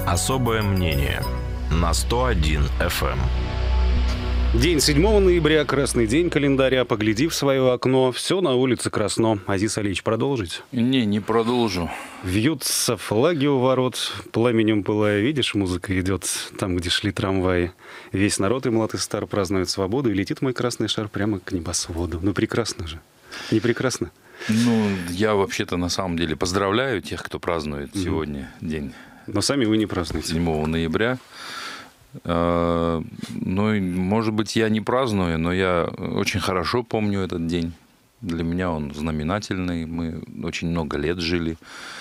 Особое мнение на 101 FM. День 7 ноября, красный день календаря. Погляди в свое окно, все на улице красно. Азиз Алиевич, продолжить? Не продолжу. Вьются флаги у ворот, пламенем пылая. Видишь, музыка идет там, где шли трамваи. Весь народ, и млад, и стар, празднует свободу. И летит мой красный шар прямо к небосводу. Ну, прекрасно же. Не прекрасно? Ну, я вообще-то на самом деле поздравляю тех, кто празднует сегодня день. Но сами вы не празднуете. 7 ноября. Ну, может быть, я не праздную, но я очень хорошо помню этот день. Для меня он знаменательный. Мы очень много лет жили.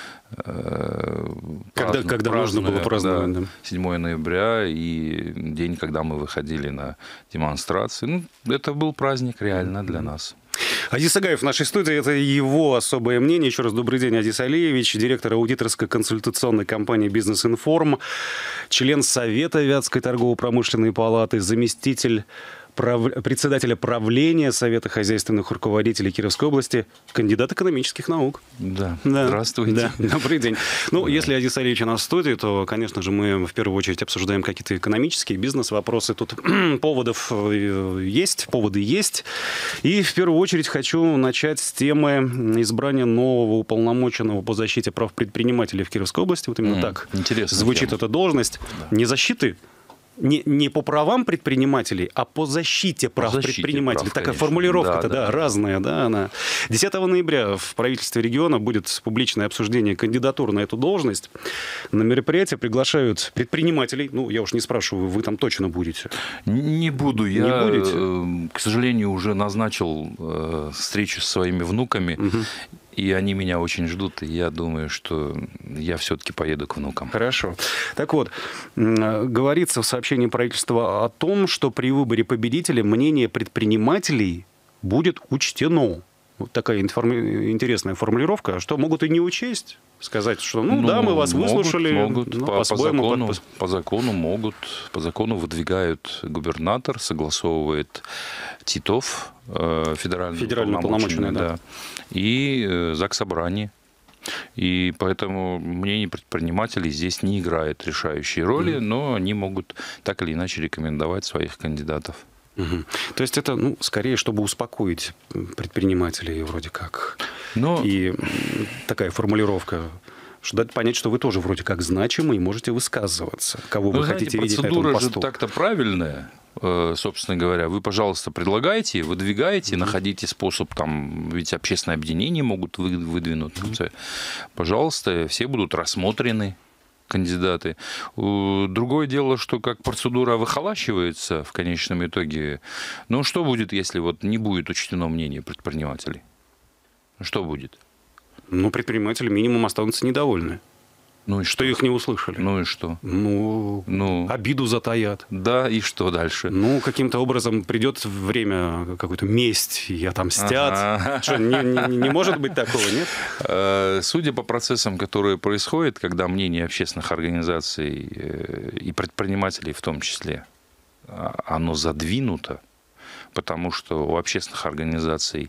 Когда нужно было праздновать, да. 7 ноября и день, когда мы выходили на демонстрации. Ну, это был праздник реально для нас. Азиз Агаев в нашей студии. Это его особое мнение. Еще раз добрый день, Азиз Алиевич, директор аудиторской консультационной компании «Бизнес-информ», член Совета Вятской торгово-промышленной палаты, заместитель председателя правления Совета хозяйственных руководителей Кировской области, кандидат экономических наук. Да. Здравствуйте. Да. Добрый день. Ну, если Азиз Алиевич у нас в студии, то, конечно же, мы в первую очередь обсуждаем какие-то экономические, бизнес-вопросы. Тут поводы есть. И в первую очередь хочу начать с темы избрания нового уполномоченного по защите прав предпринимателей в Кировской области. Вот именно так звучит эта должность. Да. Не защиты, не по правам предпринимателей, а по защите прав предпринимателей. Такая формулировка-то, разная, да, она. 10 ноября в правительстве региона будет публичное обсуждение кандидатур на эту должность. На мероприятие приглашают предпринимателей. Ну, я уж не спрашиваю, вы там точно будете? Не буду. Я, к сожалению, уже назначил встречу с своими внуками. И они меня очень ждут, и я думаю, что я все-таки поеду к внукам. Хорошо. Так вот, говорится в сообщении правительства о том, что при выборе победителя мнение предпринимателей будет учтено. Вот такая интересная формулировка. Что, могут и не учесть? Сказать, что, да, мы вас выслушали. Могут. По закону могут. По закону выдвигают губернатор, согласовывает Титов, федеральный уполномоченный, да, и Заксобрание. И поэтому мнение предпринимателей здесь не играет решающей роли, но они могут так или иначе рекомендовать своих кандидатов. То есть это, скорее, чтобы успокоить предпринимателей вроде как. И такая формулировка, что дать понять, что вы тоже вроде как значимы и можете высказываться, кого вы хотите видеть на этом посту. Процедура же так-то правильная, собственно говоря. Вы, пожалуйста, предлагайте, выдвигайте, находите способ, ведь общественные объединения могут выдвинуть. Пожалуйста, все будут рассмотрены, кандидаты. Другое дело, что как процедура выхолащивается в конечном итоге. Что будет, если не будет учтено мнение предпринимателей? Что будет? Предприниматели минимум останутся недовольны. Ну и что их не услышали. Ну и что? Обиду затаят. Да, и что дальше? Каким-то образом придет время, какую-то месть, и отомстят. Что, не может быть такого, нет? Судя по процессам, которые происходят, когда мнение общественных организаций и предпринимателей в том числе, оно задвинуто, потому что у общественных организаций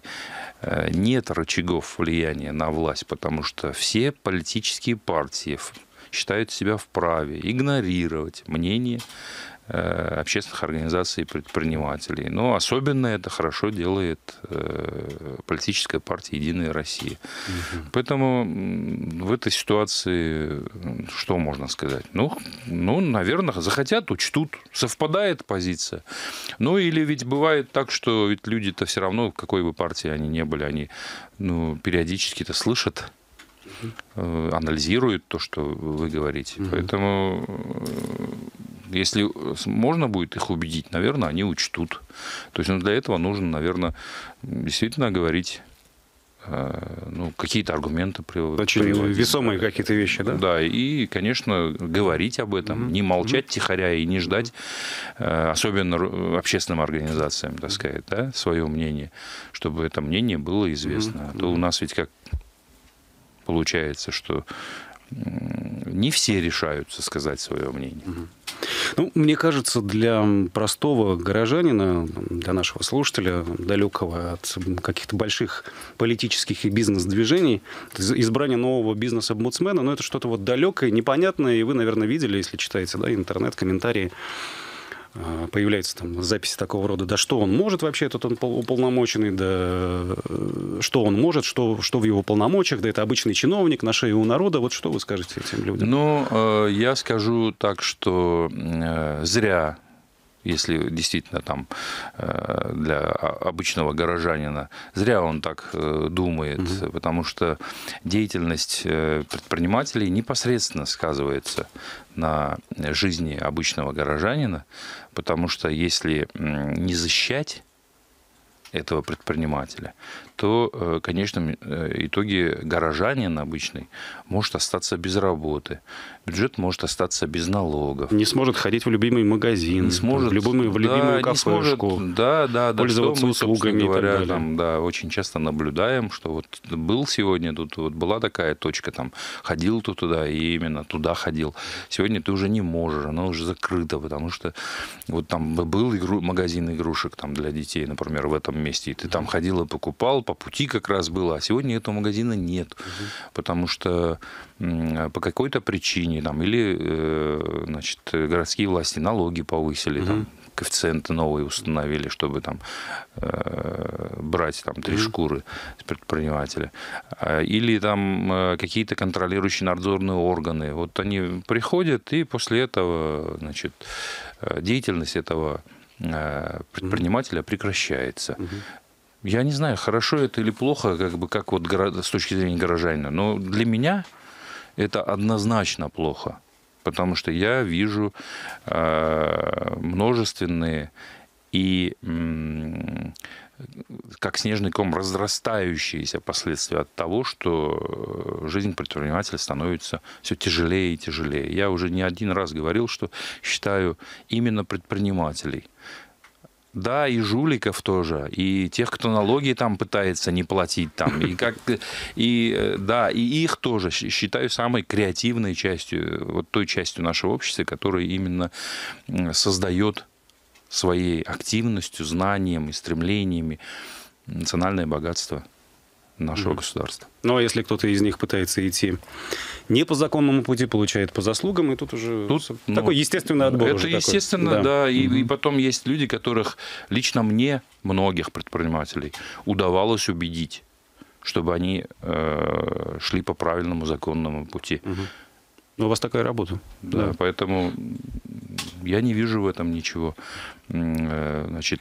нет рычагов влияния на власть, потому что все политические партии считают себя вправе игнорировать мнение общественных организаций и предпринимателей. Но особенно это хорошо делает политическая партия «Единая Россия». Поэтому в этой ситуации что можно сказать? Наверное, захотят, учтут. Совпадает позиция. Или ведь бывает так, что ведь люди-то все равно, в какой бы партии они ни были, они периодически-то слышат, анализируют то, что вы говорите. Поэтому, если можно будет их убедить, наверное, они учтут. То есть для этого нужно, наверное, действительно говорить, какие-то аргументы приводить. Очень весомые какие-то вещи, да? Да, и, конечно, говорить об этом, не молчать тихоря и не ждать, особенно общественным организациям, так сказать, свое мнение, чтобы это мнение было известно. А то у нас ведь как получается, что не все решаются сказать свое мнение. Ну, мне кажется, для простого горожанина, для нашего слушателя, далекого от каких-то больших политических и бизнес-движений, избрание нового бизнес-омбудсмена, ну, это что-то вот далекое, непонятное, и вы, наверное, видели, если читаете, да, интернет, комментарии, появляются там записи такого рода, да что он может вообще, этот он уполномоченный, да что он может, что в его полномочиях, да это обычный чиновник на шее у народа, вот что вы скажете этим людям? Ну, я скажу так, что зря, если действительно там для обычного горожанина, зря он так думает, потому что деятельность предпринимателей непосредственно сказывается на жизни обычного горожанина, потому что если не защищать этого предпринимателя, то, конечно, в итоге горожанин обычный может остаться без работы, бюджет может остаться без налогов. Не сможет ходить в любимый магазин, не сможет, в любимую кафешку, пользоваться услугами и так далее. Там, да, очень часто наблюдаем, что вот был сегодня, тут вот была такая точка, там, ходил ты туда, и именно туда ходил. Сегодня ты уже не можешь, она уже закрыта, потому что вот там был магазин игрушек там, для детей, например, в этом месте, и ты там ходил и покупал, по пути как раз было, а сегодня этого магазина нет, потому что по какой-то причине там, или значит, городские власти налоги повысили, там, коэффициенты новые установили, чтобы там брать там 3 шкуры с предпринимателя, или там какие-то контролирующие надзорные органы. Вот они приходят, и после этого, значит, деятельность этого предпринимателя прекращается. Я не знаю, хорошо это или плохо, как вот с точки зрения горожанина, но для меня это однозначно плохо, потому что я вижу множественные и как снежный ком разрастающиеся последствия от того, что жизнь предпринимателя становится все тяжелее и тяжелее. Я уже не один раз говорил, что считаю именно предпринимателей, да, и жуликов тоже, и тех, кто налоги там пытается не платить, там, и их тоже считаю самой креативной частью, вот той частью нашего общества, которая именно создает своей активностью, знанием и стремлениями национальное богатство нашего государства. Ну, а если кто-то из них пытается идти не по законному пути, получает по заслугам, и тут уже такой естественный отбор. Это естественно, да. И потом есть люди, которых лично мне, многих предпринимателей, удавалось убедить, чтобы они шли по правильному законному пути. У вас такая работа. Да, поэтому я не вижу в этом ничего, значит,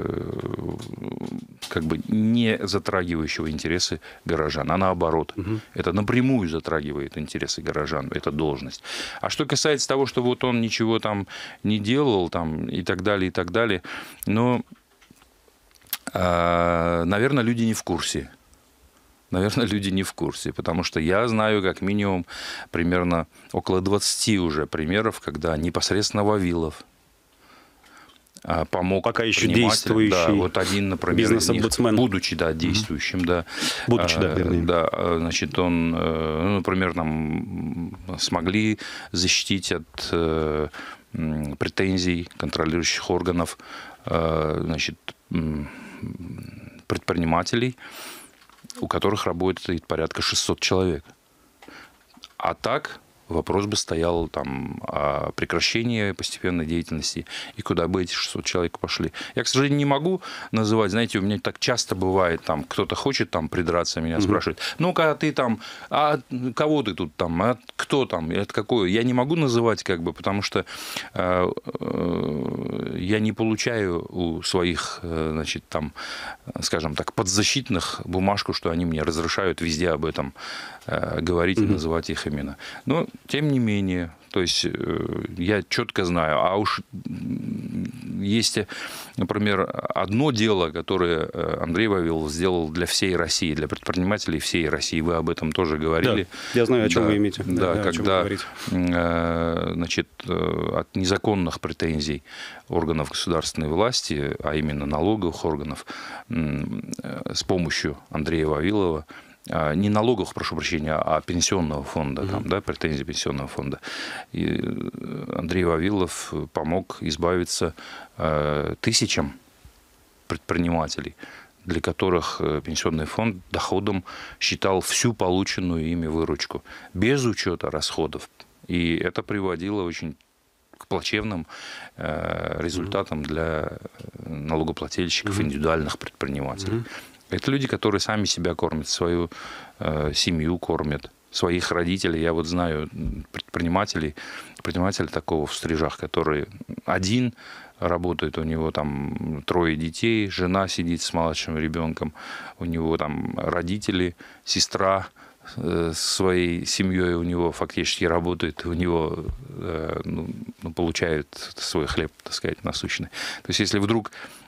как бы не затрагивающего интересы горожан, а наоборот. Это напрямую затрагивает интересы горожан, эта должность. А что касается того, что вот он ничего там не делал, там, и так далее, но, наверное, люди не в курсе. Наверное, люди не в курсе, потому что я знаю как минимум примерно около 20 уже примеров, когда непосредственно Вавилов помог пока еще действующий, да, вот один, например, бизнес-омбудсмен, будучи, да, действующим, да, вернее. Да, значит, он, например, нам смогли защитить от претензий контролирующих органов, значит, предпринимателей, у которых работает порядка 600 человек. А так вопрос бы стоял там о прекращении постепенной деятельности, и куда бы эти 600 человек пошли. Я, к сожалению, не могу называть, знаете, у меня так часто бывает, там кто-то хочет там придраться, меня спрашивает, ну-ка, ты там, а кого ты тут там, а кто там, это какое? Я не могу называть, как бы, потому что я не получаю у своих, значит, там, скажем так, подзащитных бумажку, что они мне разрешают везде об этом говорить и называть их имена. Но, тем не менее, то есть я четко знаю, а уж есть, например, одно дело, которое Андрей Вавилов сделал для всей России, для предпринимателей всей России, вы об этом тоже говорили. Да, я знаю, о чем вы имеете. Да, когда, значит, от незаконных претензий органов государственной власти, а именно налоговых органов, с помощью Андрея Вавилова не налоговых, прошу прощения, а пенсионного фонда, там, да, претензий пенсионного фонда. И Андрей Вавилов помог избавиться тысячам предпринимателей, для которых пенсионный фонд доходом считал всю полученную ими выручку, без учета расходов. И это приводило очень к плачевным результатам для налогоплательщиков, индивидуальных предпринимателей. Это люди, которые сами себя кормят, свою семью кормят, своих родителей. Я вот знаю предпринимателя такого в Стрижах, который один работает, у него там 3 детей, жена сидит с младшим ребенком, у него там родители, сестра своей семьей у него фактически работает, у него получает свой хлеб, так сказать, насущный. То есть если вдруг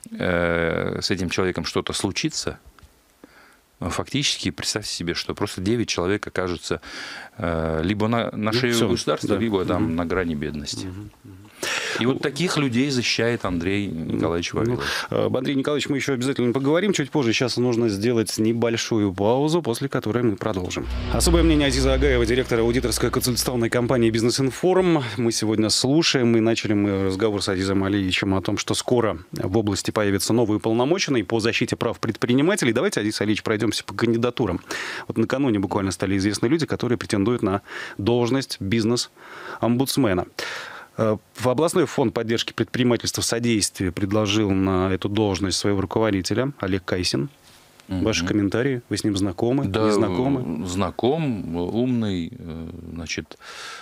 с этим человеком что-то случится, фактически представьте себе, что просто 9 человек окажутся либо на шее государства, да, либо там на грани бедности. И вот таких людей защищает Андрей Николаевич Вавилов. Андрей Николаевич, мы еще обязательно поговорим чуть позже. Сейчас нужно сделать небольшую паузу, после которой мы продолжим. Особое мнение Азиза Агаева, директора аудиторской консультационной компании «Бизнес-информ». Мы сегодня слушаем, и начали мы разговор с Азизом Алиевичем о том, что скоро в области появится новый уполномоченный по защите прав предпринимателей. Давайте, Азиз Алиевич, пройдемся по кандидатурам. Вот накануне буквально стали известны люди, которые претендуют на должность бизнес-омбудсмена. В областной фонд поддержки предпринимательства «Содействие» предложил на эту должность своего руководителя Олег Кайсин. Ваши комментарии? Вы с ним знакомы? Да, не знакомы? Знаком, умный, значит,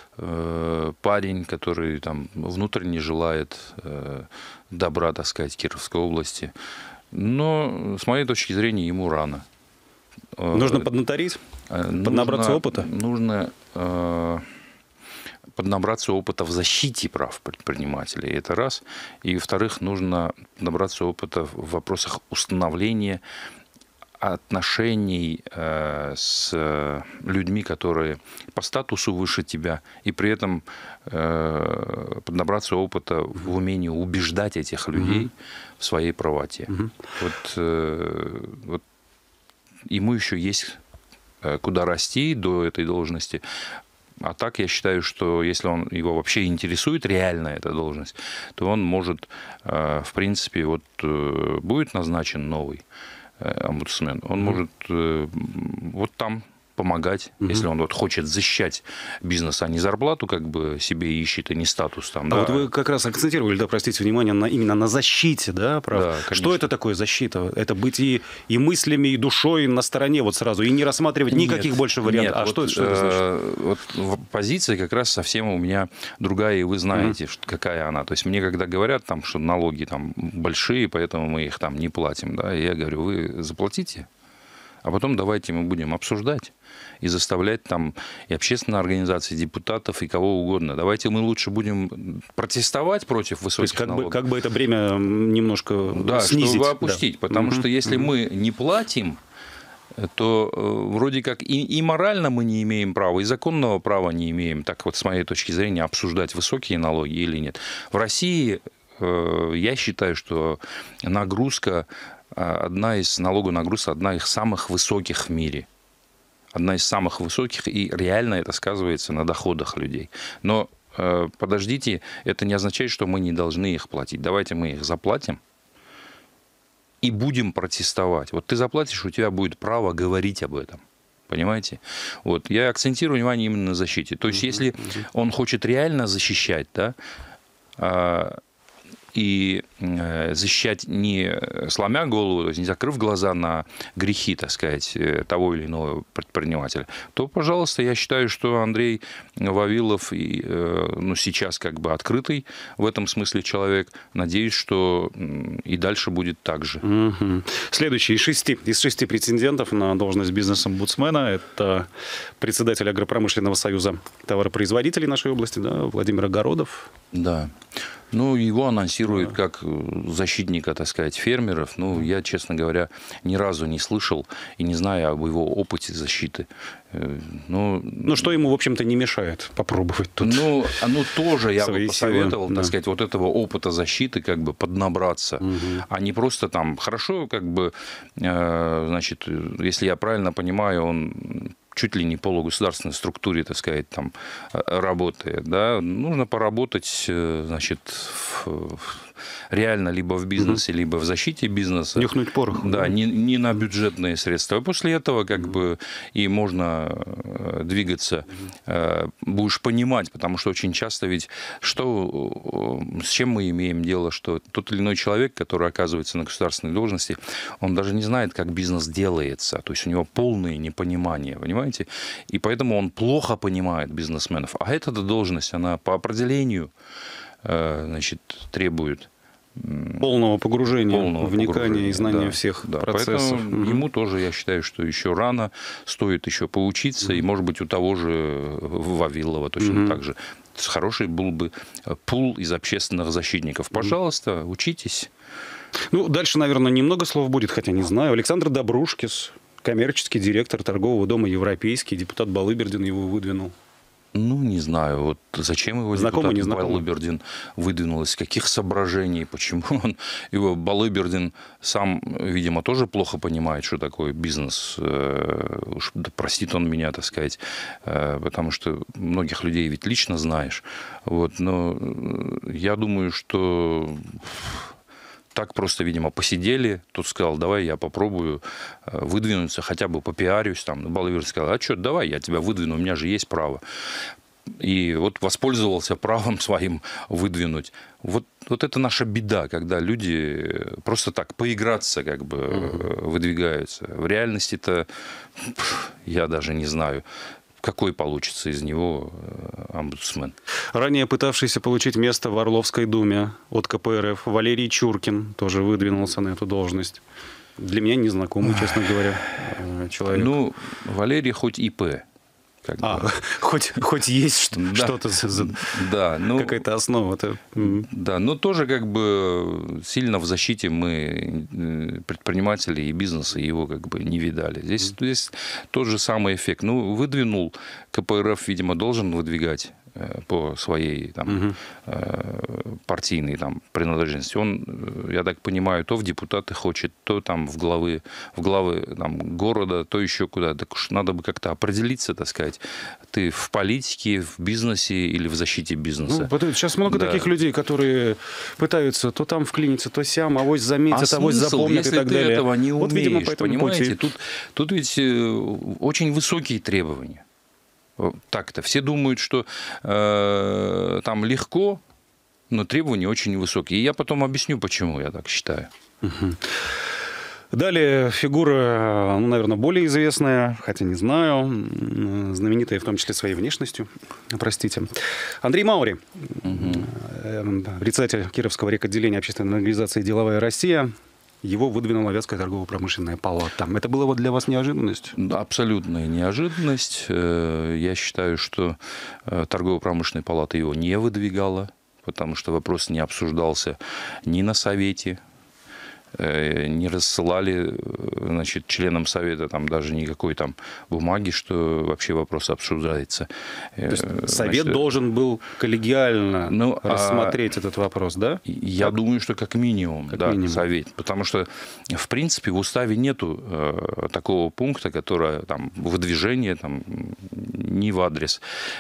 парень, который там внутренне желает добра, так сказать, Кировской области. Но, с моей точки зрения, ему рано. Нужно поднаторить? Поднабраться опыта? Нужно поднабраться опыта в защите прав предпринимателей. Это раз. И, во-вторых, нужно набраться опыта в вопросах установления отношений с людьми, которые по статусу выше тебя, и при этом поднабраться опыта в умении убеждать этих людей в своей правоте. Вот ему еще есть куда расти до этой должности. А так я считаю, что если его вообще интересует реально эта должность, то он может, в принципе, вот будет назначен новый омбудсмен, он может вот там помогать, если он вот хочет защищать бизнес, а не зарплату как бы себе ищет, и не статус там. А вот вы как раз акцентировали, да, простите, внимание именно на защите, да, прав. Да, что это такое защита? Это быть и мыслями, и душой на стороне вот сразу, и не рассматривать никаких больше вариантов. А вот, что это значит? Вот позиция как раз совсем у меня другая, и вы знаете, какая она. То есть мне когда говорят, там, что налоги там большие, поэтому мы их там не платим, да, я говорю, вы заплатите, а потом давайте мы будем обсуждать и заставлять там и общественные организации, депутатов, и кого угодно. Давайте мы лучше будем протестовать против высоких налогов. Как бы это бремя немножко снизить. Чтобы опустить. Да. Потому что если мы не платим, то вроде как и морально мы не имеем права, и законного права не имеем, так вот с моей точки зрения, обсуждать высокие налоги или нет. В России я считаю, что нагрузка, налоговая нагрузка одна из самых высоких в мире. Одна из самых высоких, и реально это сказывается на доходах людей. Но подождите, это не означает, что мы не должны их платить. Давайте мы их заплатим и будем протестовать. Вот ты заплатишь, у тебя будет право говорить об этом. Понимаете? Вот. Я акцентирую внимание именно на защите. То есть, если он хочет реально защищать, да, и защищать не сломя голову, то есть не закрыв глаза на грехи, так сказать, того или иного предпринимателя, то, пожалуйста, я считаю, что Андрей Вавилов сейчас как бы открытый в этом смысле человек. Надеюсь, что и дальше будет так же. Следующий из шести претендентов на должность бизнес-омбудсмена – это председатель Агропромышленного союза товаропроизводителей нашей области, да, Владимир Огородов. Да. Ну, его анонсируют как защитника, так сказать, фермеров. Ну, я, честно говоря, ни разу не слышал и не знаю об его опыте защиты. Ну, что ему, в общем-то, не мешает попробовать тут. Ну, тоже я бы посоветовал, силы, так сказать, вот этого опыта защиты как бы поднабраться, а не просто там, хорошо, как бы, значит, если я правильно понимаю, он чуть ли не полугосударственной структуре, так сказать, там работает, да, нужно поработать, значит, реально либо в бизнесе, либо в защите бизнеса. Нюхнуть порох. Да, не на бюджетные средства. А после этого как бы и можно двигаться, будешь понимать, потому что очень часто ведь с чем мы имеем дело, что тот или иной человек, который оказывается на государственной должности, он даже не знает, как бизнес делается, то есть у него полное непонимание, понимаете? И поэтому он плохо понимает бизнесменов. А эта должность, она по определению, значит, требует полного погружения, вникания и знания всех процессов. Поэтому ему тоже, я считаю, что еще рано, стоит еще поучиться, и, может быть, у того же Вавилова точно так же. Хороший был бы пул из общественных защитников. Пожалуйста, учитесь. Ну, дальше, наверное, немного слов будет, хотя не знаю. Александр Добрушкис, коммерческий директор торгового дома «Европейский», депутат Балыбердин его выдвинул. Ну, не знаю, вот зачем его знакомый, депутат Балыбердин выдвинул, из каких соображений, почему его Балыбердин сам, видимо, тоже плохо понимает, что такое бизнес, уж да простит он меня, так сказать, потому что многих людей ведь лично знаешь, вот, но я думаю, что так просто, видимо, посидели. Тот сказал, давай я попробую выдвинуться, хотя бы попиарюсь. Там. Балыбердин сказал, а что, давай я тебя выдвину, у меня же есть право. И вот воспользовался правом своим выдвинуть. Вот это наша беда, когда люди просто так поиграться как бы выдвигаются. В реальности-то я даже не знаю, какой получится из него омбудсмен. Ранее пытавшийся получить место в Орловской думе от КПРФ Валерий Чуркин тоже выдвинулся на эту должность. Для меня незнакомый, честно говоря, человек. Ну, Валерий хоть ИП. Хоть есть что-то, да, какая-то основа-то. Да, но тоже как бы сильно в защите мы предпринимателей и бизнеса его как бы не видали. Здесь тот же самый эффект. Ну, выдвинул, КПРФ, видимо, должен выдвигать по своей там, партийной там, принадлежности. Он, я так понимаю, то в депутаты хочет, то там в главы там, города, то еще куда. Так уж надо бы как-то определиться, так сказать, ты в политике, в бизнесе или в защите бизнеса. Ну, сейчас много таких людей, которые пытаются то там вклиниться, то сям, авось заметят, авось запомнят и так далее. Если ты этого не умеешь, вот, видимо, по этому понимаете, тут ведь очень высокие требования. Так-то. Все думают, что там легко, но требования очень высокие. И я потом объясню, почему я так считаю. Далее фигура, наверное, более известная, хотя не знаю, знаменитая в том числе своей внешностью, простите. Андрей Маури, председатель Кировского рекотделения общественной организации «Деловая Россия». Его выдвинула Вятская торгово-промышленная палата. Это было вот для вас неожиданность? Абсолютная неожиданность. Я считаю, что торгово-промышленная палата его не выдвигала, потому что вопрос не обсуждался ни на совете, не рассылали, значит, членам совета там даже никакой там бумаги, что вообще вопрос обсуждается. То есть совет должен был коллегиально рассмотреть этот вопрос, да? Я думаю, что как минимум, совет. Потому что, в принципе, в уставе нету такого пункта, который там выдвижение там, не в адрес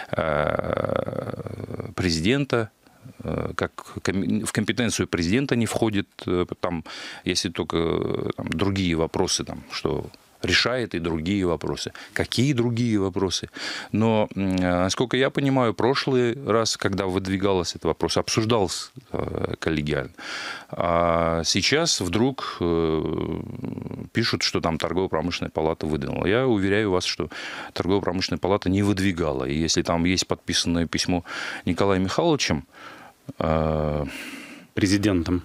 президента, как в компетенцию президента не входит, там, если только там, другие вопросы, там, что решает и другие вопросы. Какие другие вопросы? Но, насколько я понимаю, прошлый раз, когда выдвигалось этот вопрос, обсуждался коллегиально. А сейчас вдруг пишут, что там торгово-промышленная палата выдвинула. Я уверяю вас, что торгово-промышленная палата не выдвигала. И если там есть подписанное письмо Николаем Михайловичем, президентом,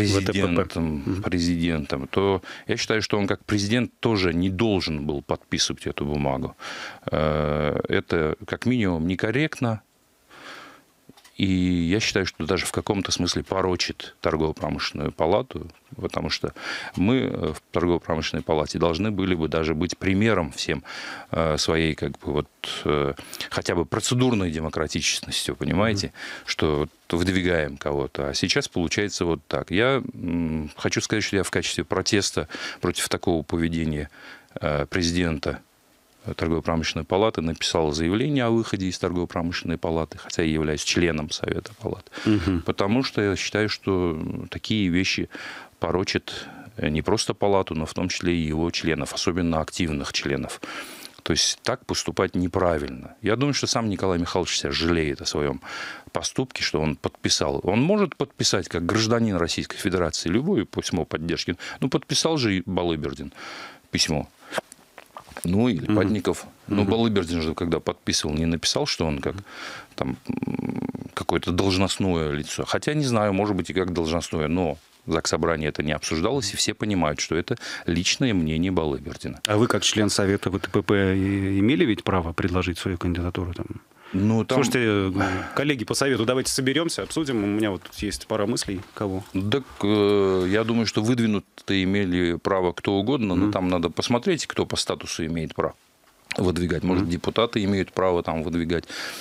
то я считаю, что он как президент тоже не должен был подписывать эту бумагу. Это как минимум некорректно. И я считаю, что даже в каком-то смысле порочит торгово-промышленную палату, потому что мы в торгово-промышленной палате должны были бы даже быть примером всем своей как бы вот хотя бы процедурной демократичностью, понимаете, что выдвигаем кого-то. А сейчас получается вот так. Я хочу сказать, что я в качестве протеста против такого поведения президента торгово-промышленной палаты написал заявление о выходе из торгово-промышленной палаты, хотя я являюсь членом Совета палат. Потому что я считаю, что такие вещи порочат не просто палату, но в том числе и его членов, особенно активных членов. То есть так поступать неправильно. Я думаю, что сам Николай Михайлович себя жалеет о своем поступке, что он подписал. Он может подписать, как гражданин Российской Федерации, любое письмо поддержки. Ну, подписал же и Балыбердин письмо. Ну, или Падников. Но Балыбердин же, когда подписывал, не написал, что он как там какое-то должностное лицо. Хотя, не знаю, может быть, и как должностное, но в Заксобрании это не обсуждалось, и все понимают, что это личное мнение Балыбердина. А вы, как член Совета ВТПП, имели ведь право предложить свою кандидатуру там? Ну, там... Слушайте, коллеги по Совету, давайте соберемся, обсудим. У меня вот тут есть пара мыслей. Кого? Так, я думаю, что выдвинуть-то имели право кто угодно, но там надо посмотреть, кто по статусу имеет право выдвигать. Может, депутаты имеют право там выдвигать.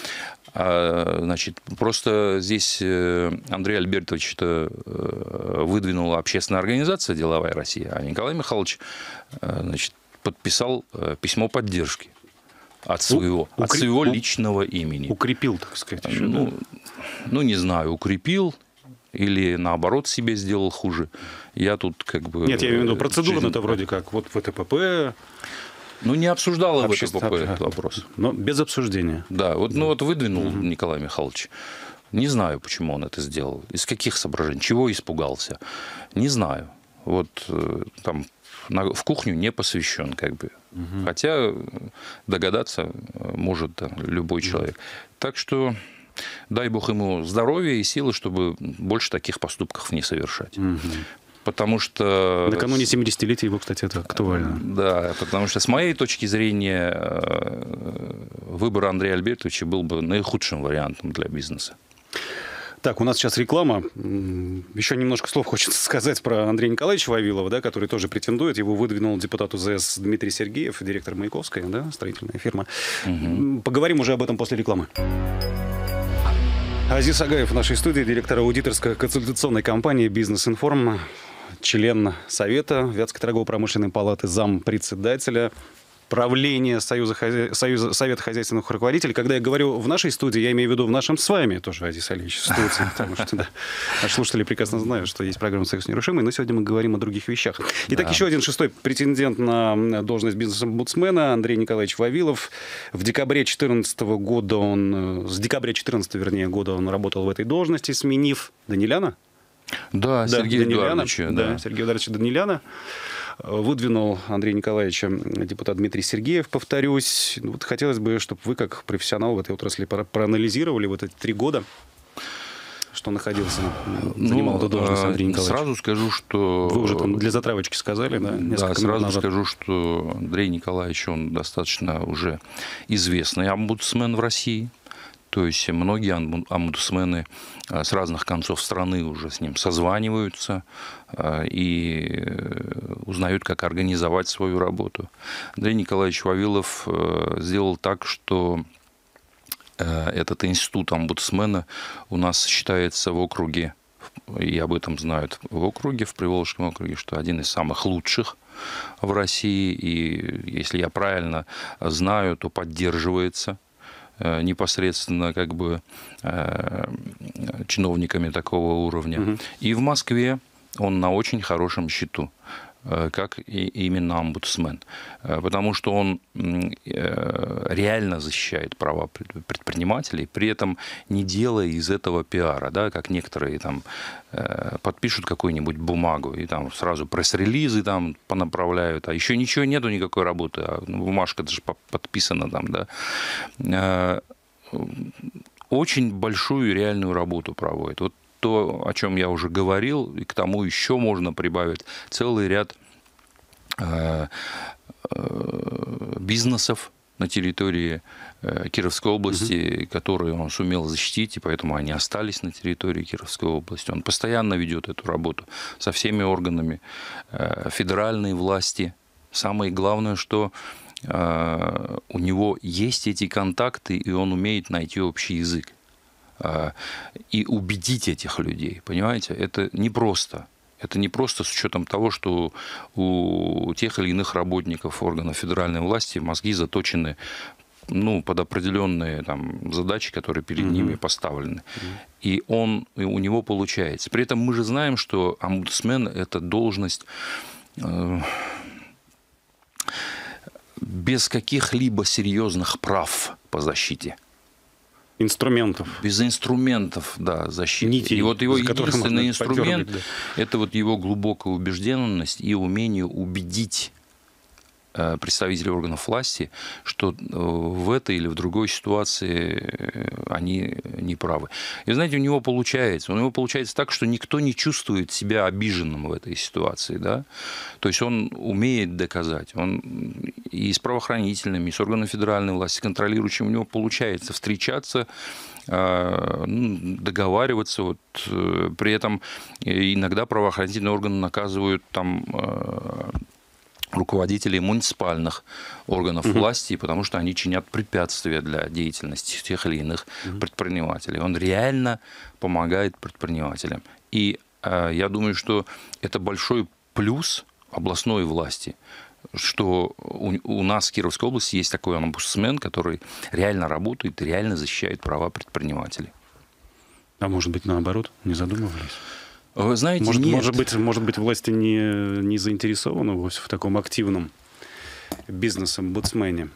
Значит, просто здесь Андрей Альбертович выдвинула общественная организация «Деловая Россия», а Николай Михайлович, значит, подписал письмо поддержки. От своего личного имени. Укрепил, так сказать. Еще, ну, не знаю, укрепил или, наоборот, себе сделал хуже. Я тут как бы... Нет, я имею в виду процедурно-то вроде как. Вот ВТПП... Ну, не обсуждала ВТПП этот вопрос. Но без обсуждения. Да, вот, ну, вот выдвинул Николай Михайлович. Не знаю, почему он это сделал. Из каких соображений. Чего испугался. Не знаю. Вот там... в кухню не посвящен, как бы. Хотя догадаться может любой человек. Так что дай бог ему здоровья и силы, чтобы больше таких поступков не совершать. Потому что... Накануне 70-летия его, кстати, это актуально. Да, потому что с моей точки зрения выбор Андрея Альбертовича был бы наихудшим вариантом для бизнеса. Так, у нас сейчас реклама. Еще немножко слов хочется сказать про Андрея Николаевича Вавилова, да, который тоже претендует. Его выдвинул депутат УЗС Дмитрий Сергеев, директор Маяковской, да, строительная фирма. Поговорим уже об этом после рекламы. Азиз Агаев в нашей студии, директор аудиторской консультационной компании «Бизнес-информ», член Совета Вятской торгово-промышленной палаты, зампредседателя правления Совета хозяйственных руководителей. Когда я говорю в нашей студии, я имею в виду в нашем с вами тоже, Азиз Алиевич, студии, потому что наши слушатели прекрасно знают, что есть программа «Союз нерушимый», но сегодня мы говорим о других вещах. Итак, еще один шестой претендент на должность бизнес-омбудсмена Андрей Николаевич Вавилов. В декабре 2014 года с декабря 2014 года он работал в этой должности, сменив Даниляна. Да, Сергея Эдуардовича. Да, Сергея Эдуардовича Даниляна. Выдвинул Андрея Николаевича депутат Дмитрий Сергеев, повторюсь. Вот хотелось бы, чтобы вы, как профессионал в этой отрасли, проанализировали вот эти 3 года, что находился, занимал эту должность Андрей Николаевич. Сразу скажу, что... Вы уже там для затравочки сказали, да? Да, сразу скажу, что Андрей Николаевич, он достаточно уже известный омбудсмен в России. То есть многие омбудсмены с разных концов страны уже с ним созваниваются и узнают, как организовать свою работу. Андрей Николаевич Вавилов сделал так, что этот институт омбудсмена у нас считается в округе, и об этом знают в округе, в Приволжском округе, что один из самых лучших в России, и если я правильно знаю, то поддерживается непосредственно как бы чиновниками такого уровня. И в Москве он на очень хорошем счету, как и именно омбудсмен, потому что он реально защищает права предпринимателей, при этом не делая из этого пиара, да, как некоторые там подпишут какую-нибудь бумагу и там сразу пресс-релизы там понаправляют, а еще ничего нету, никакой работы, а бумажка даже подписана там, да. Очень большую реальную работу проводит. Вот то, о чем я уже говорил, и к тому еще можно прибавить целый ряд бизнесов, на территории Кировской области, которые он сумел защитить, и поэтому они остались на территории Кировской области. Он постоянно ведет эту работу со всеми органами федеральной власти. Самое главное, что у него есть эти контакты, и он умеет найти общий язык и убедить этих людей. Понимаете, это непросто. Это не просто с учетом того, что у тех или иных работников органов федеральной власти мозги заточены под определенные там задачи, которые перед ними поставлены. И у него получается. При этом мы же знаем, что омбудсмен – это должность без каких-либо серьезных прав по защите. Инструментов. Без инструментов, да, защиты. Нитей, и вот его единственный инструмент да. Это вот его глубокая убежденность и умение убедить представителей органов власти, что в этой или в другой ситуации они не правы. И знаете, у него получается так, что никто не чувствует себя обиженным в этой ситуации. Да? То есть он умеет доказать. Он и с правоохранительными, и с органами федеральной власти, контролирующими, у него получается встречаться, договариваться. Вот, при этом иногда правоохранительные органы наказывают там руководителей муниципальных органов власти, потому что они чинят препятствия для деятельности тех или иных предпринимателей. Он реально помогает предпринимателям. И я думаю, что это большой плюс областной власти, что у нас в Кировской области есть такой омбудсмен, который реально работает и реально защищает права предпринимателей. А может быть, наоборот, не задумывались? Вы знаете, может быть, власти не заинтересованы вовсе в таком активном бизнес-омбудсмене.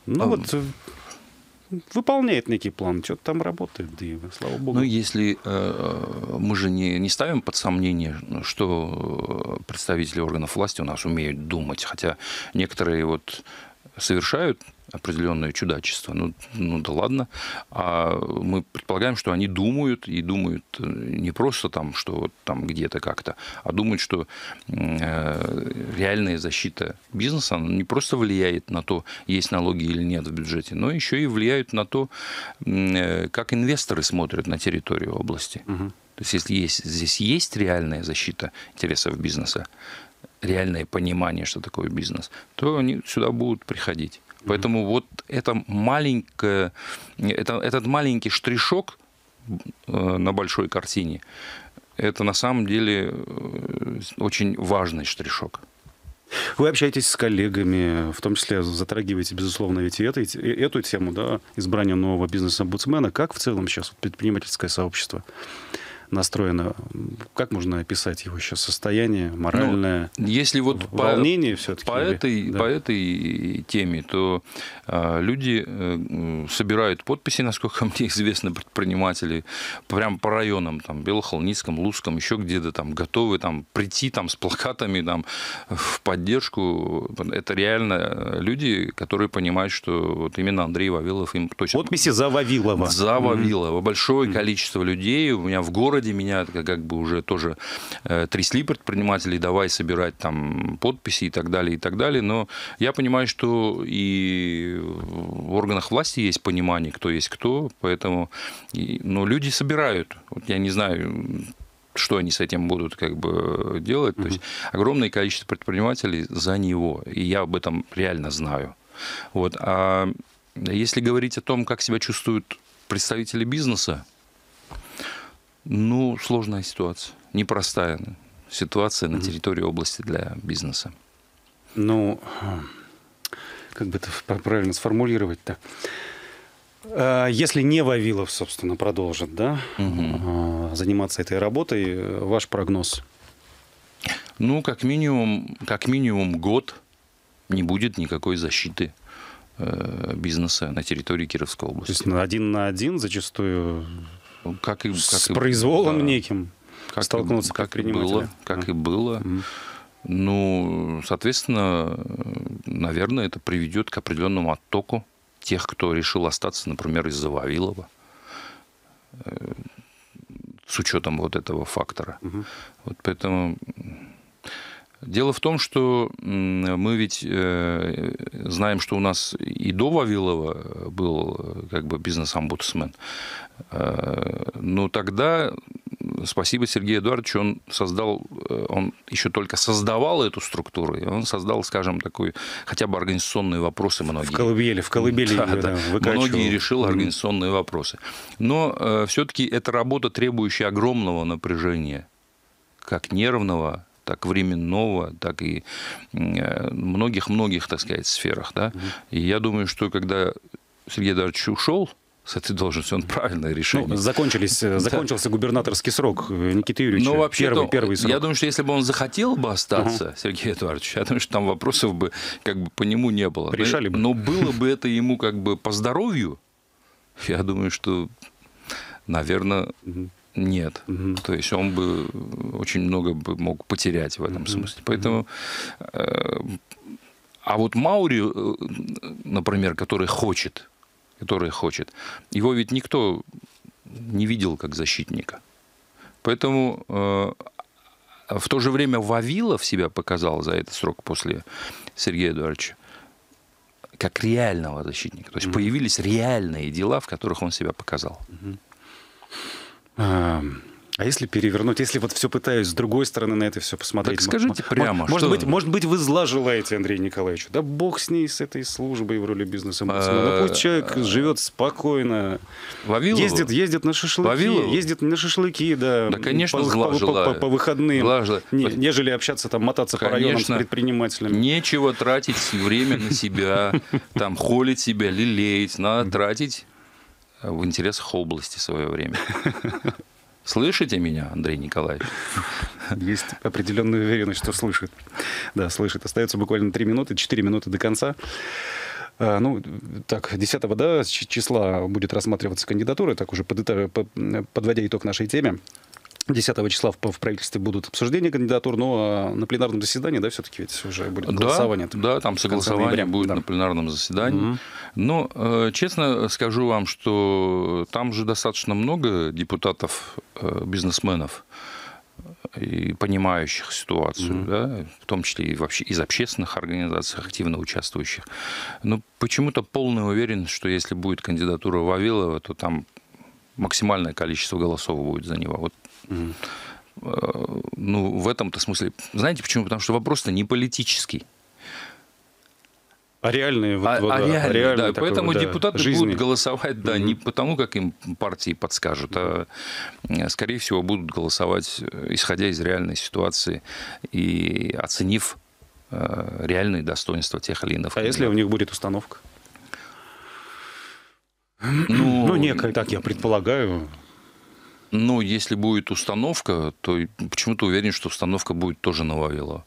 Выполняет некий план, что-то там работает, да и слава богу. Если мы же не ставим под сомнение, что представители органов власти у нас умеют думать, хотя некоторые вот совершают определенное чудачество, ну да ладно, а мы предполагаем, что они думают, и думают не просто там, что там где-то как-то, а думают, что реальная защита бизнеса она не просто влияет на то, есть налоги или нет в бюджете, но еще и влияют на то, как инвесторы смотрят на территорию области. То есть если здесь есть реальная защита интересов бизнеса, реальное понимание, что такое бизнес, то они сюда будут приходить. Поэтому вот этот маленький штришок на большой картине, это на самом деле очень важный штришок. Вы общаетесь с коллегами, в том числе затрагиваете, безусловно, ведь и эту тему, да, избрания нового бизнес-омбудсмена. Как в целом сейчас предпринимательское сообщество настроено? Как можно описать его сейчас состояние, моральное, если вот волнение все-таки? По этой теме, то люди собирают подписи, насколько мне известно, предприниматели, прям по районам, там, Белохолуницком, Лузском, еще где-то там готовы там, прийти там, с плакатами там, в поддержку. Это реально люди, которые понимают, что вот именно Андрей Вавилов им... То есть, подписи за Вавилова. За Вавилова. Большое количество людей. У меня в городе меня как бы уже тоже трясли предприниматели, давай собирать там подписи и так далее, но я понимаю, что и в органах власти есть понимание, кто есть кто, поэтому но люди собирают. Вот я не знаю, что они с этим будут как бы делать. То есть огромное количество предпринимателей за него, и я об этом реально знаю. Вот. А если говорить о том, как себя чувствуют представители бизнеса, сложная ситуация, непростая ситуация на территории области для бизнеса. Как бы это правильно сформулировать-то? Если не Вавилов, собственно, продолжит, да, заниматься этой работой, ваш прогноз? Как минимум год не будет никакой защиты бизнеса на территории Кировской области. То есть 1 на 1 зачастую... с произволом неким столкнуться предпринимателя. Как и было. Соответственно, наверное, это приведет к определенному оттоку тех, кто решил остаться, например, из-за Вавилова, с учетом вот этого фактора. Вот поэтому Дело в том, что мы ведь знаем, что у нас и до Вавилова был как бы бизнес-омбудсмен. Но тогда, спасибо Сергею Эдуардовичу, он еще только создавал эту структуру, и он создал, скажем, такой, хотя бы организационные вопросы многие. В колыбели да, многие решил организационные вопросы. Но все-таки это работа, требующая огромного напряжения, как нервного, так временного, так и многих-многих, так сказать, сферах. Да? И я думаю, что когда Сергей Эдуардович ушел с этой должности, он правильное решение. Ну, закончился губернаторский срок Никиты Юрьевича. Ну, вообще первый срок. Я думаю, что если бы он захотел бы остаться, Сергей Эдуардович, я думаю, что там вопросов бы как бы по нему не было. Решали бы. Но было бы это ему как бы по здоровью, я думаю, что, наверное, нет. То есть он бы очень много бы мог потерять в этом смысле. Поэтому... А вот Маури, например, который хочет, его ведь никто не видел как защитника. Поэтому в то же время Вавилов себя показал за этот срок после Сергея Эдуардовича как реального защитника. То есть появились реальные дела, в которых он себя показал. А если перевернуть, если вот все пытаюсь с другой стороны на это все посмотреть? Так скажите прямо. Может быть, вы зла желаете Андрею Николаевичу? Да бог с ней, с этой службой в роли бизнес-омбудсмена. Пусть человек живет спокойно. Ездит на шашлыки, да. Да, конечно, зла желаю. По выходным. Нежели общаться, там, мотаться по районам с предпринимателями. Нечего тратить время на себя, там, холить себя, лелеять. Надо тратить в интересах области свое время. Слышите меня, Андрей Николаевич? Есть определенная уверенность, что слышит. Да, слышит. Остается буквально 3 минуты, 4 минуты до конца. Ну, так, 10 числа будет рассматриваться кандидатура, так уже подводя итог нашей теме. 10 числа в правительстве будут обсуждения кандидатур, но на пленарном заседании, да, все-таки ведь уже будет голосование. Да, там согласование будет на пленарном заседании. Но, честно скажу вам, что там же достаточно много депутатов, бизнесменов, и понимающих ситуацию, да, в том числе и вообще из общественных организаций, активно участвующих. Но почему-то полная уверенность, что если будет кандидатура Вавилова, то там максимальное количество голосов будет за него. Вот. Ну, в этом-то смысле. Знаете почему? Потому что вопрос-то не политический. А реальные. Реальные, да. Поэтому депутаты жизни. Будут голосовать, да, не потому, как им партии подскажут, а, скорее всего, будут голосовать, исходя из реальной ситуации и оценив реальные достоинства тех или иных. А если у них будет установка? Ну, некая, так я предполагаю. Ну, если будет установка, то почему-то уверен, что установка будет тоже на Вавилова.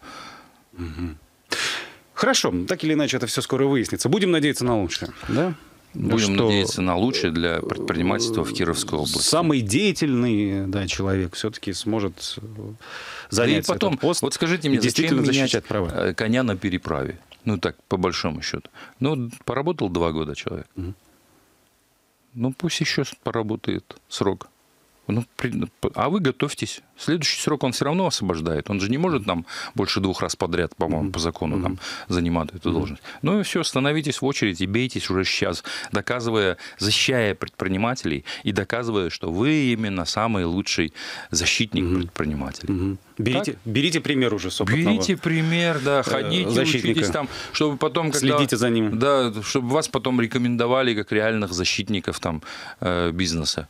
Хорошо, так или иначе это все скоро выяснится. Будем надеяться на лучшее, да? Будем надеяться на лучшее для предпринимательства в Кировской области. Самый деятельный, человек все-таки сможет занять потом, этот пост. Вот скажите мне, зачем менять права? Коня на переправе? Ну, так, по большому счету. Ну, поработал 2 года человек. Ну, пусть еще поработает срок. Ну, а вы готовьтесь. Следующий срок он все равно освобождает. Он же не может там больше 2 раз подряд, по-моему, по закону там, занимать эту должность. Ну и все, становитесь в очередь и бейтесь уже сейчас, доказывая, защищая предпринимателей и доказывая, что вы именно самый лучший защитник предпринимателей. Берите пример уже с опытного. Берите пример, да, ходите, учитесь там, чтобы потом, следите за ним. Да, чтобы вас потом рекомендовали как реальных защитников там, бизнеса.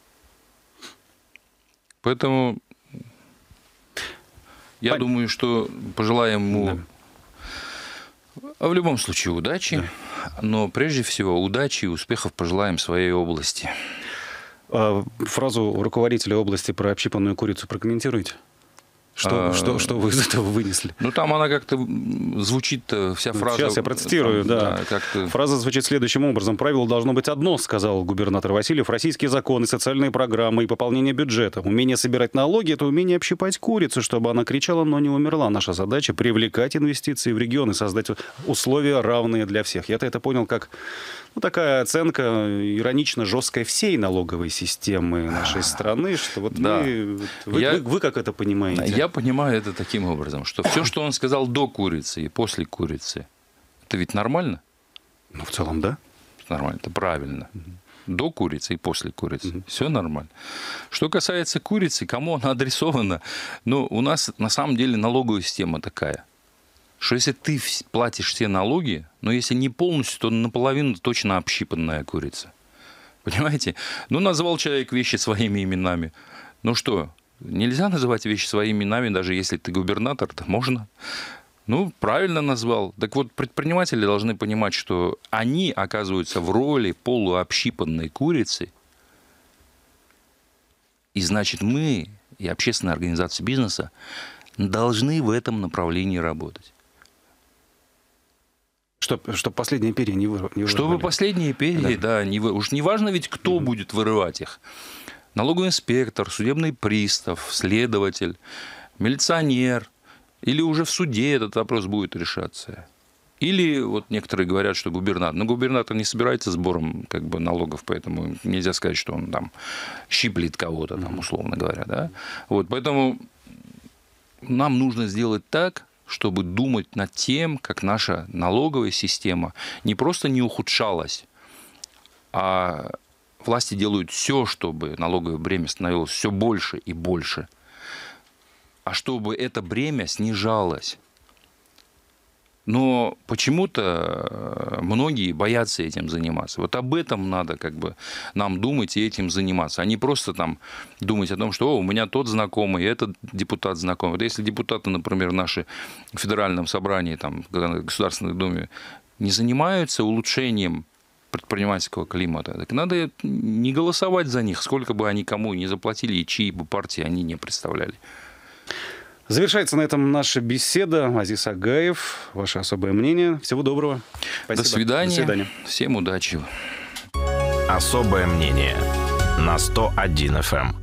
Поэтому я думаю, что пожелаем ему в любом случае удачи, но прежде всего удачи и успехов пожелаем своей области. Фразу руководителя области про общипанную курицу прокомментируйте. Что вы из этого вынесли? Ну, там она как-то звучит, вся фраза... Сейчас я процитирую, да. Фраза звучит следующим образом. «Правило должно быть одно, — сказал губернатор Васильев, — российские законы, социальные программы и пополнение бюджета. Умение собирать налоги — это умение общипать курицу, чтобы она кричала, но не умерла. Наша задача — привлекать инвестиции в регион и создать условия, равные для всех». Я-то это понял как Ну, такая оценка иронично жесткая всей налоговой системы нашей страны, что вот да. вы как это понимаете? Я понимаю это таким образом, что все, что он сказал до курицы и после курицы, это ведь нормально? Ну, в целом, да. Нормально, это правильно. До курицы и после курицы. Все нормально. Что касается курицы, кому она адресована? Ну, у нас на самом деле налоговая система такая, что если ты платишь все налоги, но если не полностью, то наполовину точно общипанная курица. Понимаете? Ну, назвал человек вещи своими именами. Ну что, нельзя называть вещи своими именами, даже если ты губернатор, то можно. Ну, правильно назвал. Так вот, предприниматели должны понимать, что они оказываются в роли полуобщипанной курицы. И значит, мы и общественные организации бизнеса должны в этом направлении работать. Чтобы последние перья не вырвали. Чтобы последние перья, да, уж не важно ведь, кто будет вырывать их. Налоговый инспектор, судебный пристав, следователь, милиционер. Или уже в суде этот вопрос будет решаться. Или вот некоторые говорят, что губернатор. Но губернатор не собирается сбором как бы налогов, поэтому нельзя сказать, что он там щиплет кого-то, там, условно говоря. Да? Вот, поэтому нам нужно сделать так, чтобы думать над тем, как наша налоговая система не просто не ухудшалась, а власти делают все, чтобы налоговое бремя становилось все больше и больше, а чтобы это бремя снижалось. Но почему-то многие боятся этим заниматься. Вот об этом надо как бы нам думать и этим заниматься, а не просто там думать о том, что у меня тот знакомый, этот депутат знакомый. Вот если депутаты, например, наши в федеральном собрании, там, в Государственной Думе не занимаются улучшением предпринимательского климата, так надо не голосовать за них, сколько бы они кому не заплатили и чьи бы партии они не представляли. Завершается на этом наша беседа. Азиз Агаев, ваше особое мнение. Всего доброго. Спасибо. До свидания. Всем удачи. Особое мнение на 101 FM.